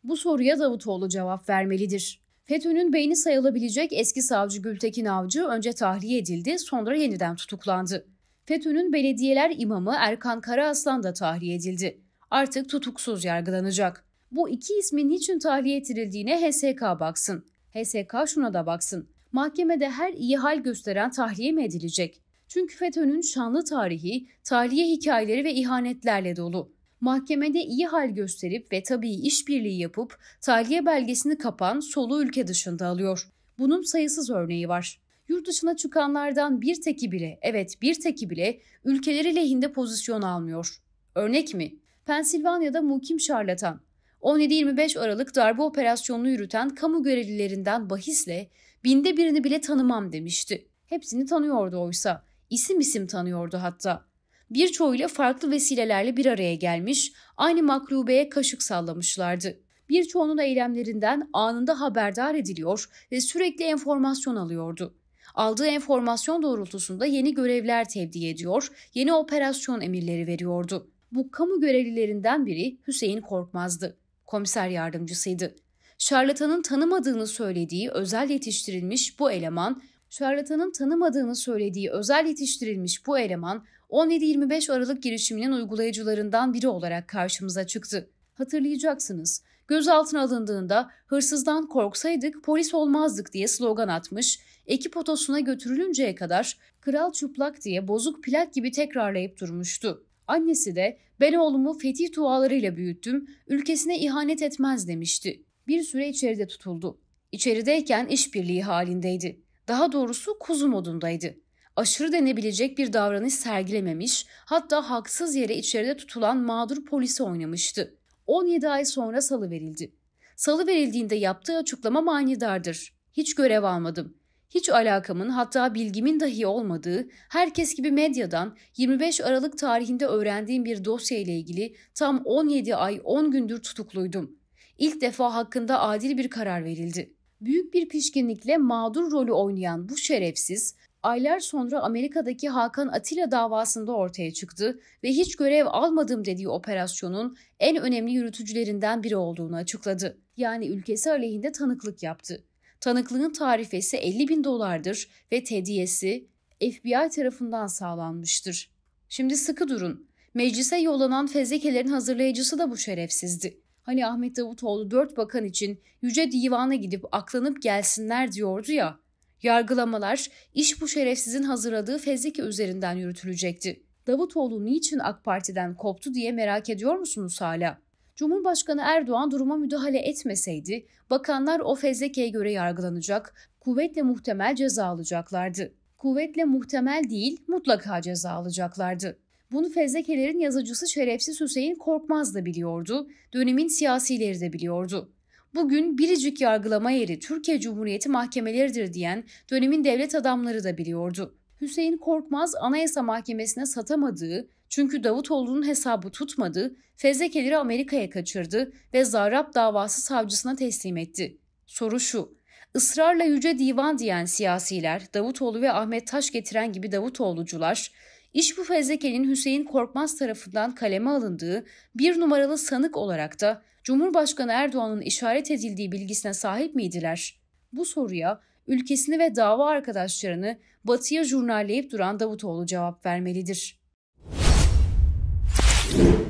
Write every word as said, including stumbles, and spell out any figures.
Bu soruya Davutoğlu cevap vermelidir. FETÖ'nün beyni sayılabilecek eski savcı Gültekin Avcı önce tahliye edildi, sonra yeniden tutuklandı. FETÖ'nün belediyeler imamı Erkan Karaaslan da tahliye edildi. Artık tutuksuz yargılanacak. Bu iki ismin niçin tahliye ettirildiğine H S K baksın. H S K şuna da baksın. Mahkemede her iyi hal gösteren tahliye mi edilecek? Çünkü FETÖ'nün şanlı tarihi, tahliye hikayeleri ve ihanetlerle dolu. Mahkemede iyi hal gösterip ve tabii işbirliği yapıp tahliye belgesini kapan soluğu ülke dışında alıyor. Bunun sayısız örneği var. Yurt dışına çıkanlardan bir teki bile, evet bir teki bile ülkeleri lehinde pozisyon almıyor. Örnek mi? Pensilvanya'da mukim şarlatan, on yedi yirmi beş Aralık darbe operasyonunu yürüten kamu görevlilerinden bahisle binde birini bile tanımam demişti. Hepsini tanıyordu oysa. İsim isim tanıyordu hatta. Birçoğuyla farklı vesilelerle bir araya gelmiş, aynı maklubeye kaşık sallamışlardı. Birçoğunun eylemlerinden anında haberdar ediliyor ve sürekli enformasyon alıyordu. Aldığı enformasyon doğrultusunda yeni görevler tevdi ediyor, yeni operasyon emirleri veriyordu. Bu kamu görevlilerinden biri Hüseyin Korkmaz'dı. Komiser yardımcısıydı. Şarlatanın tanımadığını söylediği özel yetiştirilmiş bu eleman, şarlatanın tanımadığını söylediği özel yetiştirilmiş bu eleman on yedi yirmi beş Aralık girişiminin uygulayıcılarından biri olarak karşımıza çıktı. Hatırlayacaksınız. Gözaltına alındığında hırsızdan korksaydık polis olmazdık diye slogan atmış, ekip otosuna götürülünceye kadar kral çıplak diye bozuk plak gibi tekrarlayıp durmuştu. Annesi de ben oğlumu fetih dualarıyla büyüttüm, ülkesine ihanet etmez demişti. Bir süre içeride tutuldu. İçerideyken işbirliği halindeydi. Daha doğrusu kuzu modundaydı. Aşırı denebilecek bir davranış sergilememiş, hatta haksız yere içeride tutulan mağdur polisi oynamıştı. on yedi ay sonra salıverildi. Salıverildiğinde yaptığı açıklama manidardır. Hiç görev almadım. Hiç alakamın, hatta bilgimin dahi olmadığı, herkes gibi medyadan yirmi beş Aralık tarihinde öğrendiğim bir dosya ile ilgili tam on yedi ay on gündür tutukluydum. İlk defa hakkında adil bir karar verildi. Büyük bir pişkinlikle mağdur rolü oynayan bu şerefsiz, aylar sonra Amerika'daki Hakan Atilla davasında ortaya çıktı ve hiç görev almadım dediği operasyonun en önemli yürütücülerinden biri olduğunu açıkladı. Yani ülkesi aleyhinde tanıklık yaptı. Tanıklığın tarifesi elli bin dolardır ve tediyesi F B I tarafından sağlanmıştır. Şimdi sıkı durun. Meclise yollanan fezlekelerin hazırlayıcısı da bu şerefsizdi. Hani Ahmet Davutoğlu dört bakan için Yüce Divan'a gidip aklanıp gelsinler diyordu ya. Yargılamalar iş bu şerefsizin hazırladığı fezleke üzerinden yürütülecekti. Davutoğlu niçin AK Parti'den koptu diye merak ediyor musunuz hala? Cumhurbaşkanı Erdoğan duruma müdahale etmeseydi bakanlar o fezlekeye göre yargılanacak, kuvvetle muhtemel ceza alacaklardı. Kuvvetle muhtemel değil, mutlaka ceza alacaklardı. Bunu fezlekelerin yazıcısı şerefsiz Hüseyin Korkmaz da biliyordu, dönemin siyasileri de biliyordu. Bugün biricik yargılama yeri Türkiye Cumhuriyeti mahkemeleridir diyen dönemin devlet adamları da biliyordu. Hüseyin Korkmaz Anayasa Mahkemesi'ne satamadığı, çünkü Davutoğlu'nun hesabı tutmadı, fezlekeleri Amerika'ya kaçırdı ve Zarrab davası savcısına teslim etti. Soru şu, ısrarla Yüce Divan diyen siyasiler, Davutoğlu ve Ahmet Taş getiren gibi Davutoğlucular, iş bu fezlekenin Hüseyin Korkmaz tarafından kaleme alındığı bir numaralı sanık olarak da Cumhurbaşkanı Erdoğan'ın işaret edildiği bilgisine sahip miydiler? Bu soruya ülkesini ve dava arkadaşlarını batıya jurnalleyip duran Davutoğlu cevap vermelidir.